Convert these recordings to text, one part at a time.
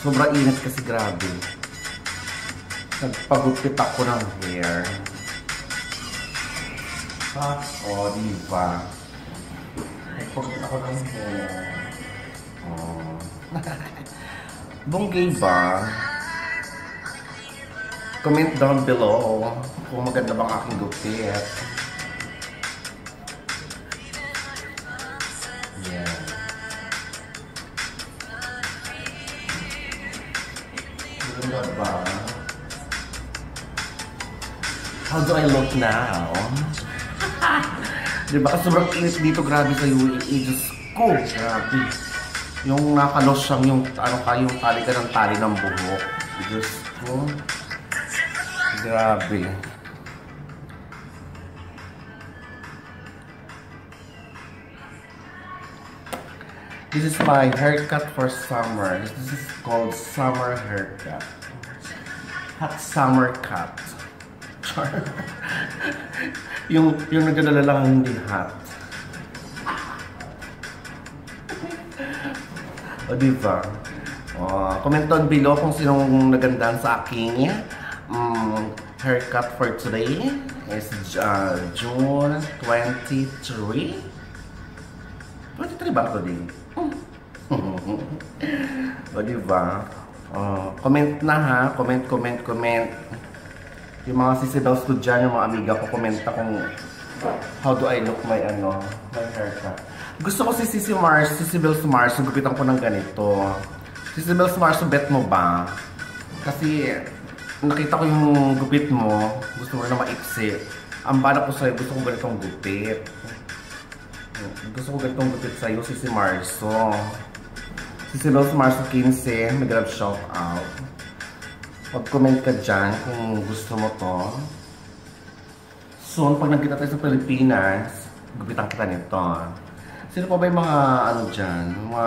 Sobrang init kasi grabe. Nagpagupit ako ng hair. Ha? O, diba? Nagpagupit ako ng hair. Oh. Bunggay ba? Comment down below kung maganda bang aking gupit. Yeah. Maganda ba? How do I look now? Diba? Sobrang init dito, grabe sa UAE. Diyos ko, grabe. Yung nakalos siyang yung, ano ka, yung tali ka ng tali ng buhok. Diyos ko. Grabe. This is my haircut for summer. This is called summer haircut. Hot summer cut. yung nagdadala lang hindi hot. O diba? Comment down below kung sinong nagandaan sa aking haircut for today. Is June 23. 23 ba ito din? O diba? Comment na ha. Comment. Yung mga sisibels ko dyan, yung mga amiga ko, komenta kung how do I look my haircut. Gusto ko si Sisibels Mars, gupitan ko ng ganito. Sisibels Mars, bet mo ba? Kasi nakita ko yung gupit mo, gusto mo na maiksi. Ang balak ko sa'yo, gusto ko ganitong gupit. Gusto ko ganitong gupit sa'yo, Sisi Marso. Sisibels Mars 15, may grab shout out. Mag-comment ka dyan kung gusto mo to. Soon, pag nagkita tayo sa Pilipinas, gupitan kita nito. Sino pa ba yung mga ano dyan?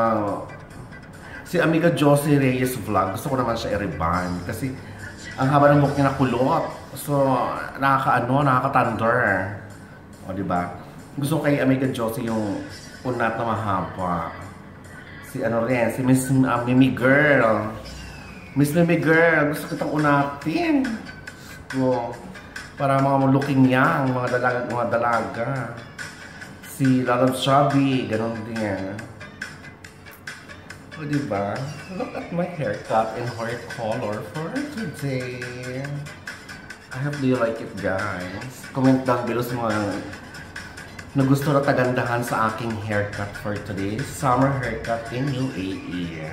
Si Amiga Josie Reyes Vlog, gusto ko naman siya i-reban. Kasi ang haba ng buhok niya nakulot. So, nakaka-thunder. O, diba? Gusto ko kay Amiga Josie yung unat na mahaba. Si ano rin, si Miss Mimi Girl. Miss Mimi Girl, gusto kitang unatin. So, para mga looking young, mga dalaga. Si Lalab Chubby, ganun din yan. O diba? Look at my haircut and hair color for today. I hope you like it, guys. Comment down below sa mga na gusto na tagandahan sa aking haircut for today. Summer haircut in UAE.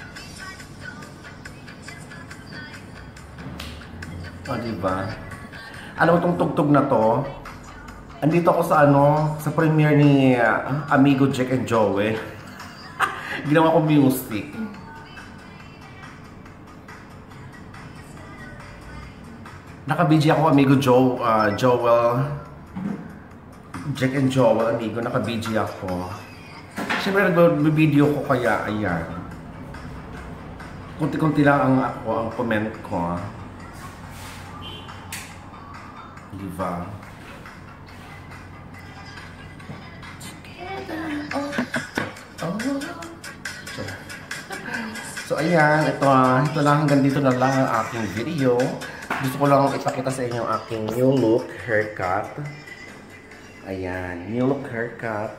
O diba? Alam mo itong tugtog na to? Andito ako sa sa premiere ni Amigo Jack and Joey. Ginawa ko music. Naka-BG ako, Amigo Joel. Jack and Joel, amigo. Naka-BG ako. Siyempre nag-video ko kaya, ayan. Kunti-kunti lang ang comment ko. Diba? So ayan, ito lang, hanggang dito na lang ang aking video. Gusto ko lang ipakita sa inyo ang aking new look haircut. Ayan, new look haircut.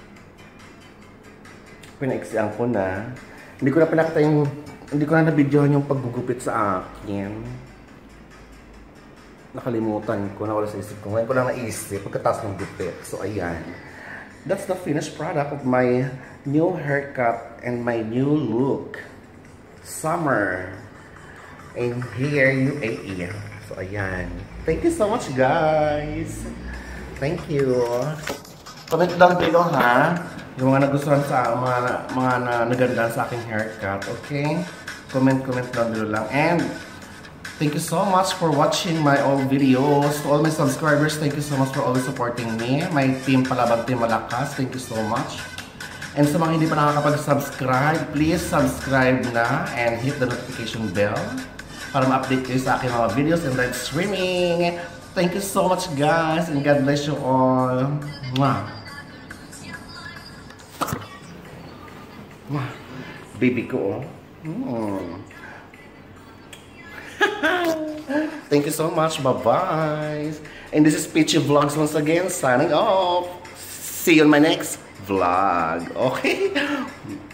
Pinaiksian ko na. Hindi ko na pinakita hindi ko na nabidyohan yung paggugupit sa akin. Nakalimutan ko, nawala sa isip ko. Ngayon ko lang naisip pagkatapos ng gupit. So ayan. That's the finished product of my new haircut and my new look. Summer. And here UAE. So ayan. Thank you so much, guys. Thank you. Comment down below ha. Yung mga nagustuhan sa mga naganda sa aking haircut. Okay? Comment down below lang. And thank you so much for watching my old videos. To all my subscribers, thank you so much for always supporting me. My team Palabang Team Malakas, thank you so much. And sa mga hindi pa nakakapag-subscribe, please subscribe na and hit the notification bell para ma-update kayo sa aking mga videos and live streaming. Thank you so much, guys, and God bless you all. Mwah! Mwah! Baby ko, oh. Hmm. Thank you so much. Bye-bye. And this is Peachy Vlogs once again, signing off. See you on my next vlog. Okay?